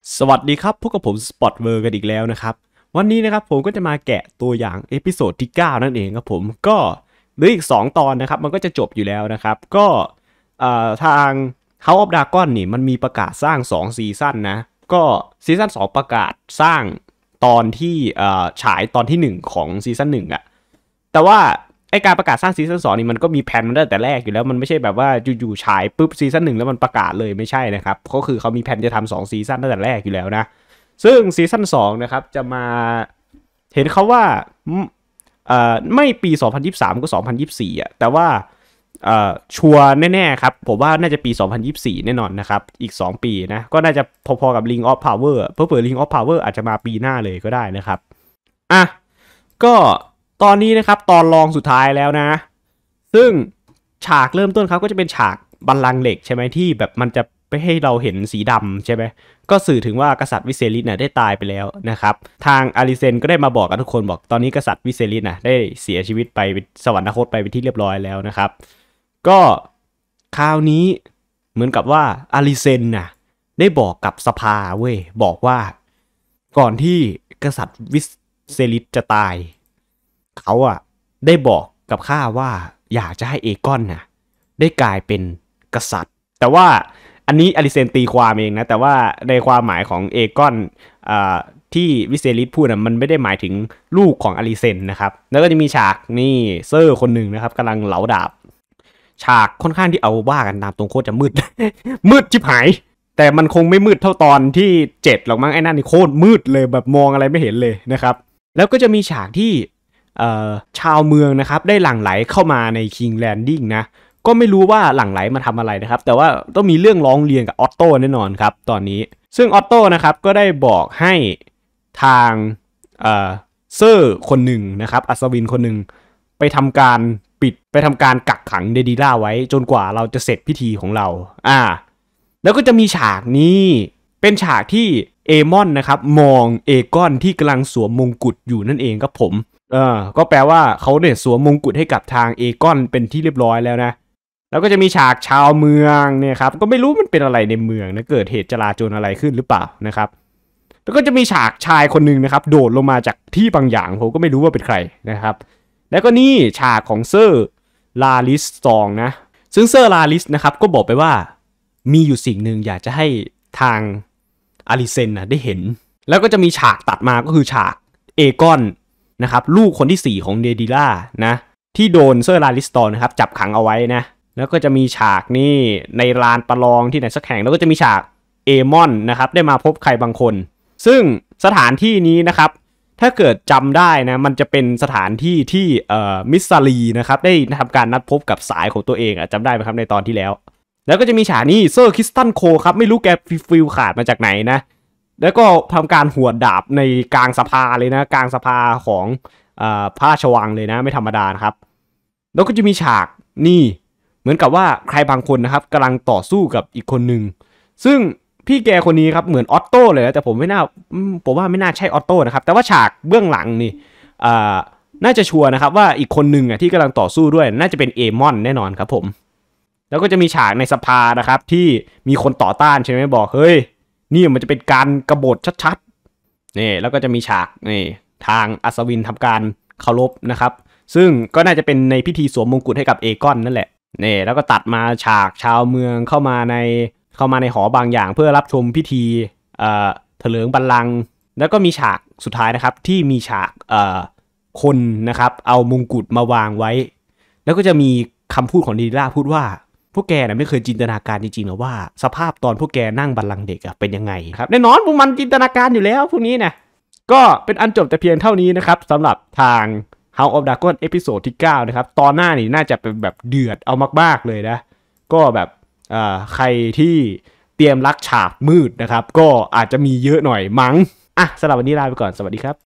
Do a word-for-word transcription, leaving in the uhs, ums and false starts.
สวัสดีครับพบกับผมสปอตเวอร์กันอีกแล้วนะครับวันนี้นะครับผมก็จะมาแกะตัวอย่างเอพิโซดที่เก้านั่นเองครับผมก็เหลืออีกสองตอนนะครับมันก็จะจบอยู่แล้วนะครับก็ทาง House of Dragon นี่มันมีประกาศสร้างสองซีซั่นนะก็ซีซั่นสองประกาศสร้างตอนที่ฉายตอนที่หนึ่งของซีซั่นหนึ่งอะแต่ว่าไอการประกาศสร้างซีซั่นสองนี่มันก็มีแผนมันตั้งแต่แรกอยู่แล้วมันไม่ใช่แบบว่าอยู่ๆฉายปุ๊บซีซั่นหนึ่งแล้วมันประกาศเลยไม่ใช่นะครับก็คือเขามีแผนจะทำสองซีซั่นตั้งแต่แรกอยู่แล้วนะซึ่งซีซั่นสองนะครับจะมาเห็นเขาว่าเอ่อไม่ปีสองพันยี่สิบสามก็สองพันยี่สิบสี่อ่ะแต่ว่าเอ่อชัวร์แน่ๆครับผมว่าน่าจะปีสองพันยี่สิบสี่แน่นอนนะครับอีกสองปีนะก็น่าจะพอๆกับ Ring of Power เพิ่มเปิด Ring of Power อาจจะมาปีหน้าเลยก็ได้นะครับอ่ะก็ตอนนี้นะครับตอนรองสุดท้ายแล้วนะซึ่งฉากเริ่มต้นเขาก็จะเป็นฉากบัลลังก์เหล็กใช่ไหมที่แบบมันจะไปให้เราเห็นสีดำใช่ไหมก็สื่อถึงว่ากษัตริย์วิเซริสน่ะได้ตายไปแล้วนะครับทางอาริเซนก็ได้มาบอกกับทุกคนบอกตอนนี้กษัตริย์วิเซริสน่ะได้เสียชีวิตไปสวรรคตไปเป็นที่เรียบร้อยแล้วนะครับก็คราวนี้เหมือนกับว่าอาริเซนน่ะได้บอกกับสภาเว้ยบอกว่าก่อนที่กษัตริย์วิเซริสจะตายเขาอะได้บอกกับข้าว่าอยากจะให้เอกอนน่ะได้กลายเป็นกษัตริย์แต่ว่าอันนี้อาริเซนตีความเองนะแต่ว่าในความหมายของเอกอนอ่าที่วิเซริสพูดนะมันไม่ได้หมายถึงลูกของอาริเซนนะครับแล้วก็จะมีฉากนี่เซอร์คนหนึ่งนะครับกำลังเหลาดาบฉากค่อนข้างที่เอาว่ากันตามตรงโคตรจะมืด มืดชิบหายแต่มันคงไม่มืดเท่าตอนที่เจ็ดหรอกมั้งไอ้นั่นนี่โคตรมืดเลยแบบมองอะไรไม่เห็นเลยนะครับแล้วก็จะมีฉากที่ชาวเมืองนะครับได้หลั่งไหลเข้ามาใน King Landing นะก็ไม่รู้ว่าหลั่งไหลมาทำอะไรนะครับแต่ว่าต้องมีเรื่องร้องเรียนกับออตโต้แน่นอนครับตอนนี้ซึ่งออตโต้นะครับก็ได้บอกให้ทางเซอร์คนหนึ่งนะครับอัศวินคนหนึ่งไปทำการปิดไปทำการกักขังเดดิล่าไว้จนกว่าเราจะเสร็จพิธีของเราอ่าแล้วก็จะมีฉากนี้เป็นฉากที่เอมอนนะครับมองเอกอนที่กำลังสวมมงกุฎอยู่นั่นเองครับผมเออก็แปลว่าเขาเนี่ยสวมมงกุฎให้กับทางเอกอนเป็นที่เรียบร้อยแล้วนะแล้วก็จะมีฉากชาวเมืองเนี่ยครับก็ไม่รู้มันเป็นอะไรในเมืองนะเกิดเหตุจลาจลอะไรขึ้นหรือเปล่านะครับแล้วก็จะมีฉากชายคนหนึ่งนะครับโดดลงมาจากที่บางอย่างผมก็ไม่รู้ว่าเป็นใครนะครับแล้วก็นี่ฉากของเซอร์ลาลิสซองนะซึ่งเซอร์ลาลิสนะครับก็บอกไปว่ามีอยู่สิ่งหนึ่งอยากจะให้ทางอาริเซนนะได้เห็นแล้วก็จะมีฉากตัดมาก็คือฉากเอกอนนะครับลูกคนที่สี่ของเดดิล่านะที่โดนเซอร์ลาลิสตอนนะครับจับขังเอาไว้นะแล้วก็จะมีฉากนี่ในลานประลองที่ไหนสักแห่งแล้วก็จะมีฉากเอมอนนะครับได้มาพบใครบางคนซึ่งสถานที่นี้นะครับถ้าเกิดจำได้นะมันจะเป็นสถานที่ที่เอ่อมิสซารีนะครับได้ทำการนัดพบกับสายของตัวเองอ่ะจำได้ไหมครับในตอนที่แล้วแล้วก็จะมีฉากนี้เซอร์คริสตันโคครับไม่รู้แกฟิลขาดมาจากไหนนะแล้วก็ทำการหัวดาบในกลางสภาเลยนะกลางสภาของพระราชวังเลยนะไม่ธรรมดานะครับแล้วก็จะมีฉากนี่เหมือนกับว่าใครบางคนนะครับกำลังต่อสู้กับอีกคนหนึ่งซึ่งพี่แกคนนี้ครับเหมือนออตโต้เลยนะแต่ผมไม่น่าผมว่าไม่น่าใช่ออตโต้นะครับแต่ว่าฉากเบื้องหลังนี่น่าจะชัวร์นะครับว่าอีกคนหนึ่งอ่ะที่กำลังต่อสู้ด้วยน่าจะเป็นเอมอนแน่นอนครับผมแล้วก็จะมีฉากในสภานะครับที่มีคนต่อต้านใช่ไหมบอกเฮ้ยนี่มันจะเป็นการกบฏชัดๆนี่แล้วก็จะมีฉากนี่ทางอัศวินทำการเคารพนะครับซึ่งก็น่าจะเป็นในพิธีสวมมงกุฎให้กับเอกอนนั่นแหละนี่แล้วก็ตัดมาฉากชาวเมืองเข้ามาในเข้ามาในหอบางอย่างเพื่อรับชมพิธีเอ่อเถลิงบัลลังก์แล้วก็มีฉากสุดท้ายนะครับที่มีฉากเอ่อคนนะครับเอามงกุฎมาวางไว้แล้วก็จะมีคำพูดของดีล่าพูดว่าพวกแกนะไม่เคยจินตนาการจริงๆหรอว่าสภาพตอนพวกแกนั่งบัลลังก์เด็กอะเป็นยังไงครับแน่นอนพวกมันจินตนาการอยู่แล้วพวกนี้นะก็เป็นอันจบแต่เพียงเท่านี้นะครับสำหรับทาง House of Dragon เอพิโซดที่เก้านะครับตอนหน้านี่น่าจะเป็นแบบเดือดเอามากๆเลยนะก็แบบอ่าใครที่เตรียมรักฉากมืดนะครับก็อาจจะมีเยอะหน่อยมั้งอ่ะสำหรับวันนี้ลาไปก่อนสวัสดีครับ